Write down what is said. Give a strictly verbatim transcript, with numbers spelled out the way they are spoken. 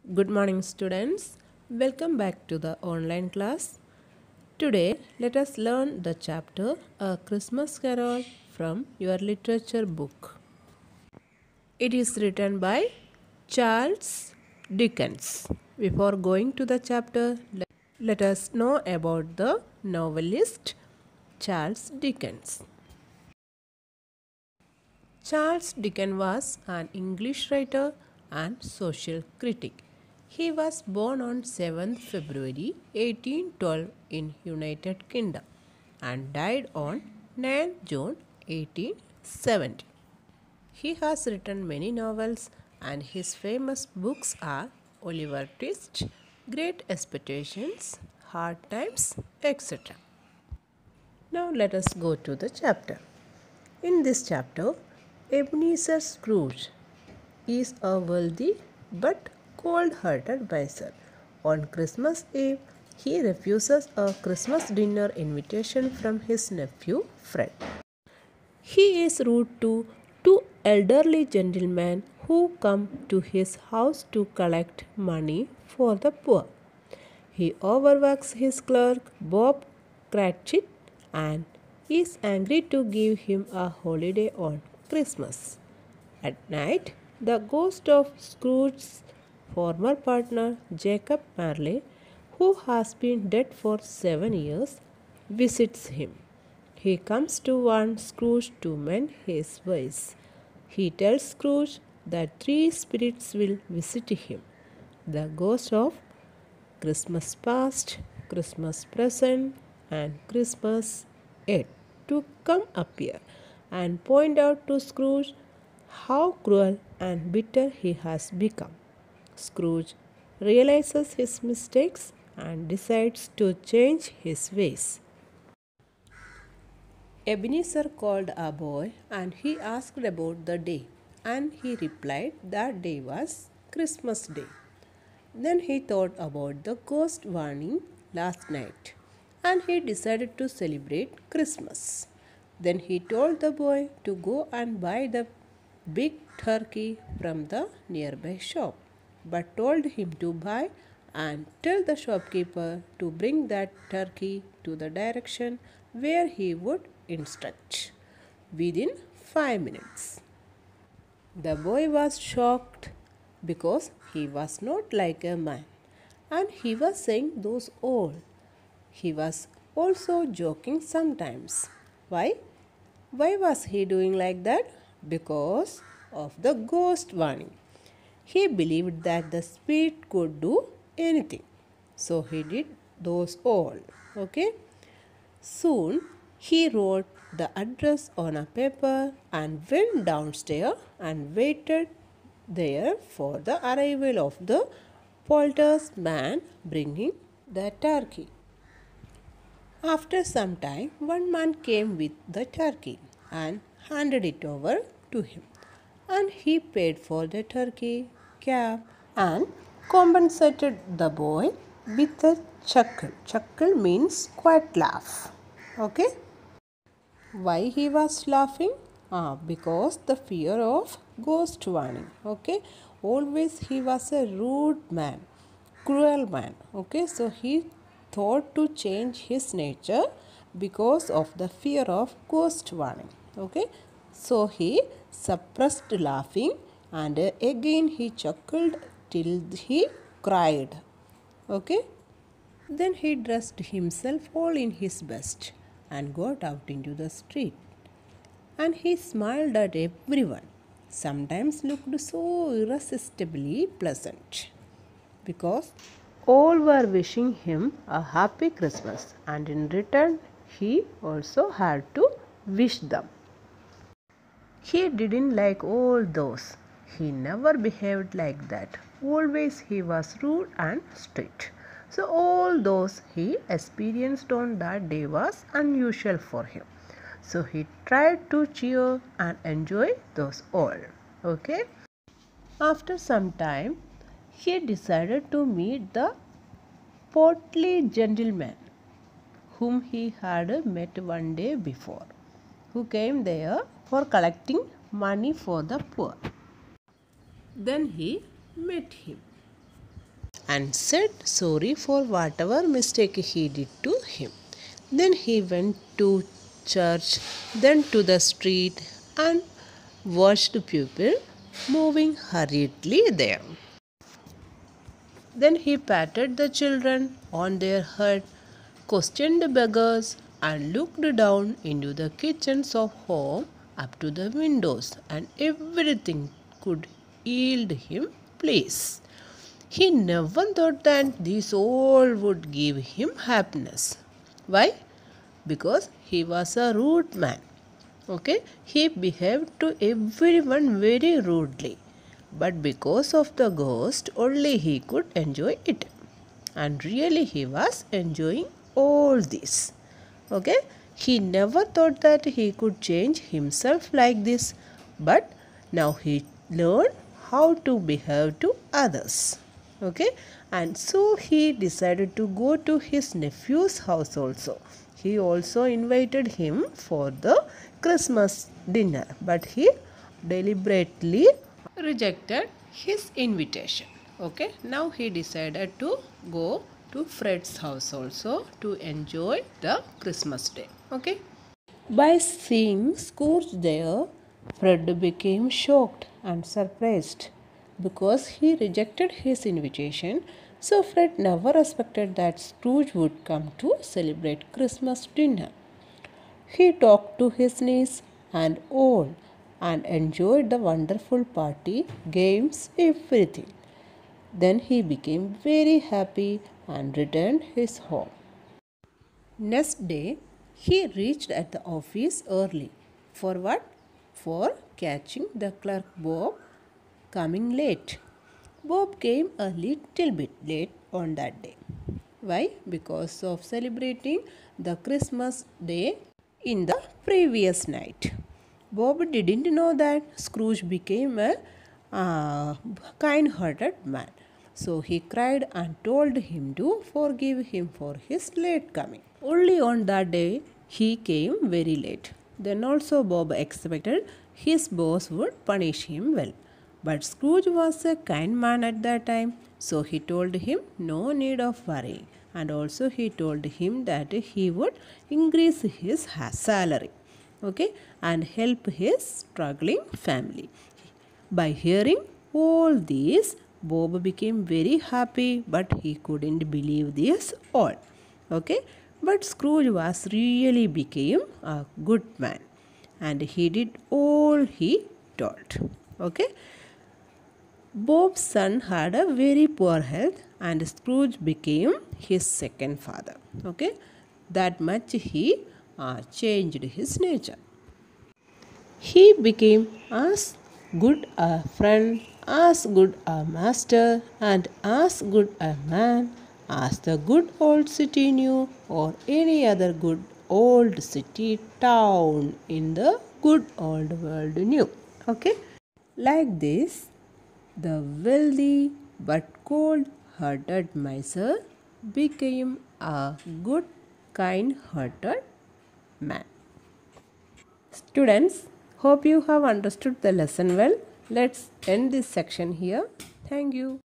Good morning, students. Welcome back to the online class. Today, let us learn the chapter A Christmas Carol from your literature book. It is written by Charles Dickens. Before going to the chapter, let let us know about the novelist Charles Dickens. Charles Dickens was an English writer and social critic. He was born on seventh February eighteen twelve in United Kingdom and died on ninth June eighteen seventy. He has written many novels and his famous books are Oliver Twist, Great Expectations, Hard Times, et cetera. Now let us go to the chapter. In this chapter, Ebenezer Scrooge is a wealthy but cold hearted miser. On Christmas Eve, he refuses a Christmas dinner invitation from his nephew Fred. He is rude to two elderly gentlemen who come to his house to collect money for the poor. He overworks his clerk, Bob Cratchit, and is angry to give him a holiday on Christmas. At night, the ghost of Scrooge's former partner, Jacob Marley, who has been dead for seven years, visits him. He comes to warn Scrooge to mend his ways. He tells Scrooge that three spirits will visit him: the ghost of Christmas past, Christmas present, and Christmas yet to come appear and point out to Scrooge how cruel and bitter he has become. Scrooge realizes his mistakes and decides to change his ways. Ebenezer called a boy and he asked about the day, and he replied that day was Christmas Day. Then he thought about the ghost warning last night and he decided to celebrate Christmas. Then he told the boy to go and buy the big turkey from the nearby shop, but told him to buy and tell the shopkeeper to bring that turkey to the direction where he would instruct within five minutes. The boy was shocked because he was not like a man and he was saying those all. He was also joking sometimes. Why? Why was he doing like that? Because of the ghost warning. He believed that the spirit could do anything. So he did those all. Okay? Soon he wrote the address on a paper and went downstairs and waited there for the arrival of the poulterer's man bringing the turkey. After some time, one man came with the turkey and handed it over to him. And he paid for the turkey, cap, and compensated the boy with a chuckle. Chuckle means quite laugh. Okay? Why he was laughing? Ah, because the fear of ghost warning. Okay? Always he was a rude man, cruel man. Okay? So he thought to change his nature because of the fear of ghost warning. Okay? So he suppressed laughing and again he chuckled till he cried. Okay? Then he dressed himself all in his best and got out into the street. And he smiled at everyone, sometimes looked so irresistibly pleasant, because all were wishing him a happy Christmas, and in return, he also had to wish them. He didn't like all those. He never behaved like that. Always he was rude and strict. So all those he experienced on that day was unusual for him. So he tried to cheer and enjoy those all. Okay. After some time, he decided to meet the portly gentleman whom he had met one day before, who came there for collecting money for the poor. Then he met him. and said sorry for whatever mistake he did to him. Then he went to church, then to the street, and watched people moving hurriedly there. Then he patted the children on their head, questioned the beggars, and looked down into the kitchens of home up to the windows, and everything could yield him peace. He never thought that this all would give him happiness. Why? Because he was a rude man. Okay, he behaved to everyone very rudely, but because of the ghost, only he could enjoy it. And really, he was enjoying all this. Okay, he never thought that he could change himself like this, but now he learned how to behave to others. Okay, and so he decided to go to his nephew's house also. He also invited him for the Christmas dinner, but he deliberately rejected his invitation. Okay, now he decided to go to Fred's house also to enjoy the Christmas day. Okay, by seeing Scrooge there, Fred became shocked and surprised because he rejected his invitation. So Fred never expected that Scrooge would come to celebrate Christmas dinner. He talked to his niece and all and enjoyed the wonderful party, games, everything. Then he became very happy and returned his home. Next day, he reached at the office early. For what? For catching the clerk Bob coming late. Bob came a little bit late on that day. Why? Because of celebrating the Christmas day in the previous night. Bob didn't know that Scrooge became a uh, kind-hearted man. So he cried and told him to forgive him for his late coming. Only on that day he came very late. Then also Bob expected his boss would punish him well. But Scrooge was a kind man at that time, so he told him no need of worrying. And also he told him that he would increase his salary, okay, and help his struggling family. By hearing all this, Bob became very happy, but he couldn't believe this all. Okay, but Scrooge was really became a good man, and he did all he told. Okay. Bob's son had a very poor health and Scrooge became his second father. Okay, that much he uh, changed his nature. He became as good a friend, as good a master, and as good a man as the good old city knew, or any other good old city town in the good old world knew. Okay, like this, the wealthy but cold hearted miser became a good, kind hearted man. Students, hope you have understood the lesson well. Let's end this section here. Thank you.